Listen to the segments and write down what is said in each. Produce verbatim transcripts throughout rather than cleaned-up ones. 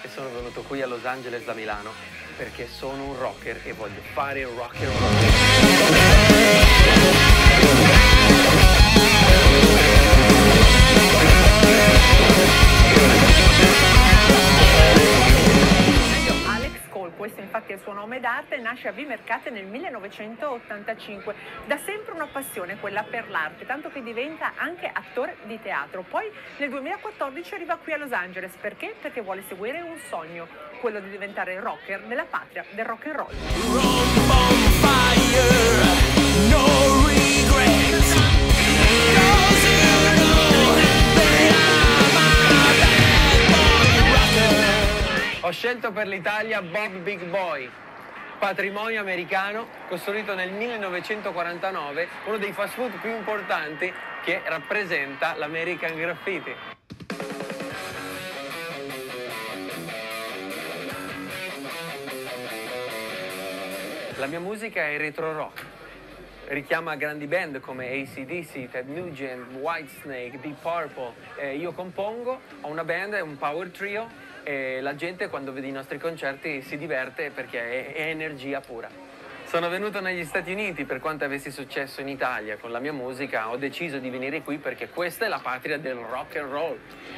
e sono venuto qui a Los Angeles da Milano perché sono un rocker e voglio fare rock and roll. Questo infatti è il suo nome d'arte, nasce a Vimercate nel millenovecentottantacinque. Da sempre una passione, quella per l'arte, tanto che diventa anche attore di teatro. Poi nel duemilaquattordici arriva qui a Los Angeles. Perché? Perché vuole seguire un sogno, quello di diventare rocker nella patria del rock and roll. Ho scelto per l'Italia Bob Big Boy, patrimonio americano costruito nel millenovecentoquarantanove, uno dei fast food più importanti che rappresenta l'American Graffiti. La mia musica è retro rock, richiama grandi band come A C D C, Ted Nugent, Whitesnake, Deep Purple. Eh, io compongo, ho una band, è un power trio, e la gente quando vede i nostri concerti si diverte perché è, è energia pura. Sono venuto negli Stati Uniti per quanto avessi successo in Italia con la mia musica, ho deciso di venire qui perché questa è la patria del rock and roll.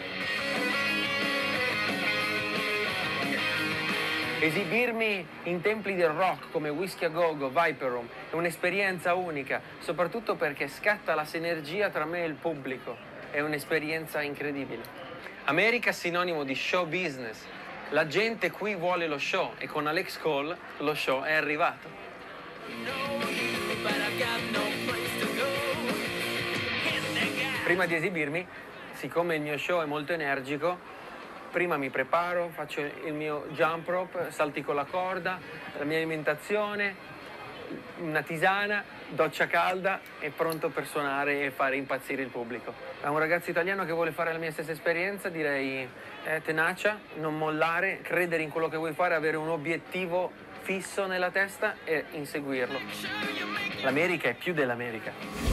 Esibirmi in templi del rock come Whisky a Go Go, Viper Room è un'esperienza unica, soprattutto perché scatta la sinergia tra me e il pubblico, è un'esperienza incredibile. America è sinonimo di show business, la gente qui vuole lo show e con Alex Cole lo show è arrivato. Prima di esibirmi, siccome il mio show è molto energico, prima mi preparo, faccio il mio jump rope, salti con la corda, la mia alimentazione, una tisana, doccia calda e pronto per suonare e fare impazzire il pubblico. A un ragazzo italiano che vuole fare la mia stessa esperienza direi eh, tenacia, non mollare, credere in quello che vuoi fare, avere un obiettivo fisso nella testa e inseguirlo. L'America è più dell'America.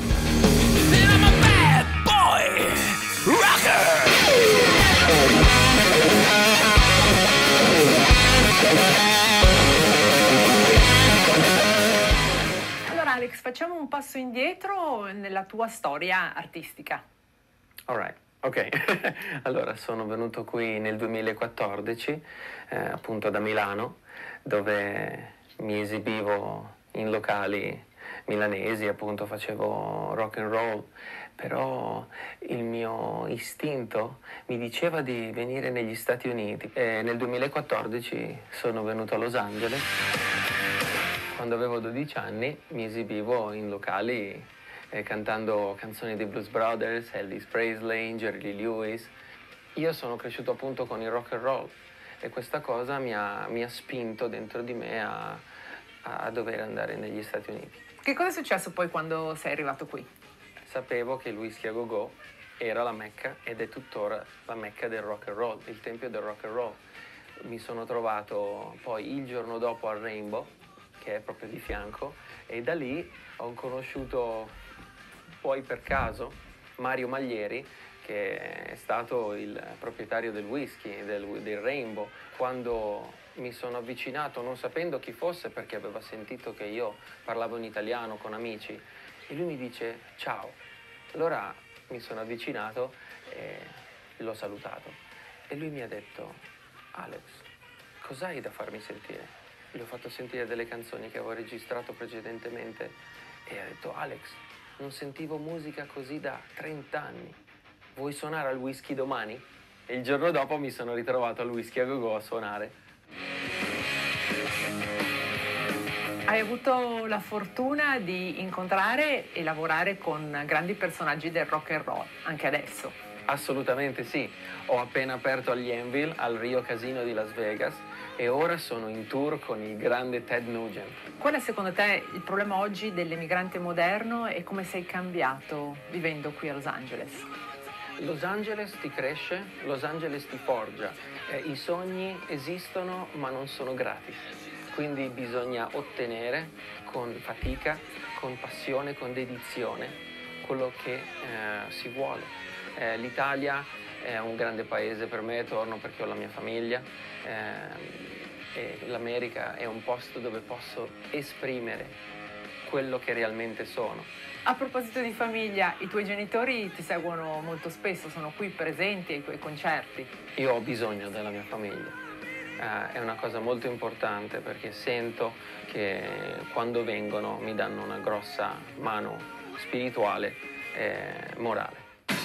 Alex, facciamo un passo indietro nella tua storia artistica. All right, ok. Allora, sono venuto qui nel duemilaquattordici, eh, appunto da Milano, dove mi esibivo in locali milanesi, appunto facevo rock and roll, però il mio istinto mi diceva di venire negli Stati Uniti. E nel duemilaquattordici sono venuto a Los Angeles. Quando avevo dodici anni mi esibivo in locali eh, cantando canzoni dei Blues Brothers, Elvis Presley, Jerry Lee Lewis. Io sono cresciuto appunto con il rock and roll e questa cosa mi ha, mi ha spinto dentro di me a, a dover andare negli Stati Uniti. Che cosa è successo poi quando sei arrivato qui? Sapevo che il Whisky a Go Go era la Mecca ed è tuttora la Mecca del rock and roll, il tempio del rock and roll. Mi sono trovato poi il giorno dopo al Rainbow, che è proprio di fianco, e da lì ho conosciuto poi per caso Mario Maglieri, che è stato il proprietario del whisky, del, del Rainbow. Quando mi sono avvicinato non sapendo chi fosse perché aveva sentito che io parlavo in italiano con amici e lui mi dice ciao. Allora mi sono avvicinato e l'ho salutato e lui mi ha detto Alex, cos'hai da farmi sentire? Gli ho fatto sentire delle canzoni che avevo registrato precedentemente e ha detto Alex, non sentivo musica così da trenta anni, vuoi suonare al whisky domani? E il giorno dopo mi sono ritrovato al Whisky a Go Go a suonare. Hai avuto la fortuna di incontrare e lavorare con grandi personaggi del rock and roll, anche adesso. Assolutamente sì, ho appena aperto agli Anvil al Rio Casino di Las Vegas e ora sono in tour con il grande Ted Nugent. Qual è secondo te il problema oggi dell'emigrante moderno e come sei cambiato vivendo qui a Los Angeles? Los Angeles ti cresce, Los Angeles ti forgia, eh, i sogni esistono ma non sono gratis, quindi bisogna ottenere con fatica, con passione, con dedizione quello che eh, si vuole. Eh, L'Italia è un grande paese per me, torno perché ho la mia famiglia, eh, e l'America è un posto dove posso esprimere quello che realmente sono. A proposito di famiglia, i tuoi genitori ti seguono molto spesso, sono qui presenti ai tuoi concerti. Io ho bisogno della mia famiglia, eh, è una cosa molto importante perché sento che quando vengono mi danno una grossa mano spirituale e morale.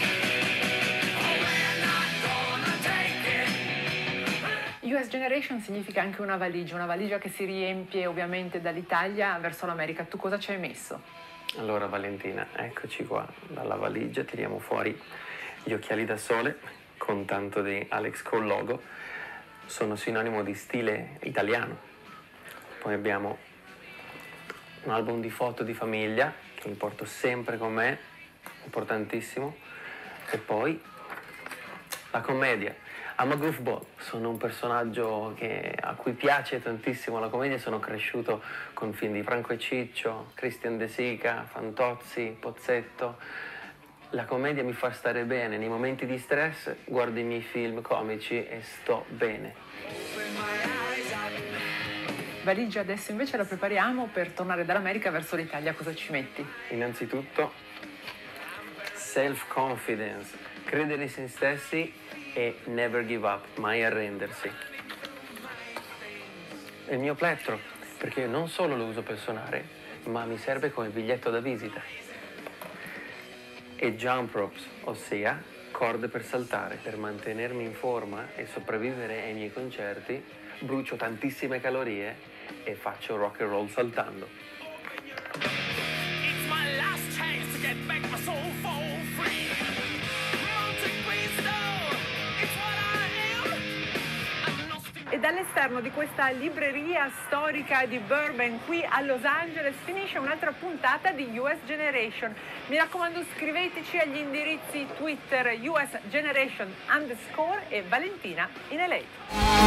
U S Generation significa anche una valigia, una valigia che si riempie ovviamente dall'Italia verso l'America. Tu cosa ci hai messo? Allora Valentina, eccoci qua, dalla valigia tiriamo fuori gli occhiali da sole con tanto di Alex Cole logo, sono sinonimo di stile italiano. Poi abbiamo un album di foto di famiglia che mi porto sempre con me, importantissimo, e poi la commedia. I'm a goofball, sono un personaggio che, a cui piace tantissimo la commedia, sono cresciuto con film di Franco e Ciccio, Christian De Sica, Fantozzi, Pozzetto. La commedia mi fa stare bene, nei momenti di stress guardo i miei film comici e sto bene. Valigia adesso invece la prepariamo per tornare dall'America verso l'Italia, cosa ci metti? Innanzitutto self-confidence, credere in se stessi e never give up, mai arrendersi. È il mio plettro, perché io non solo lo uso per suonare, ma mi serve come biglietto da visita. E jump ropes, ossia corde per saltare. Per mantenermi in forma e sopravvivere ai miei concerti, brucio tantissime calorie e faccio rock and roll saltando. It's my last chance to get back my soul for free. E dall'esterno di questa libreria storica di Burbank qui a Los Angeles finisce un'altra puntata di U S Generation. Mi raccomando, scriveteci agli indirizzi Twitter U S Generation underscore e Valentina in L A.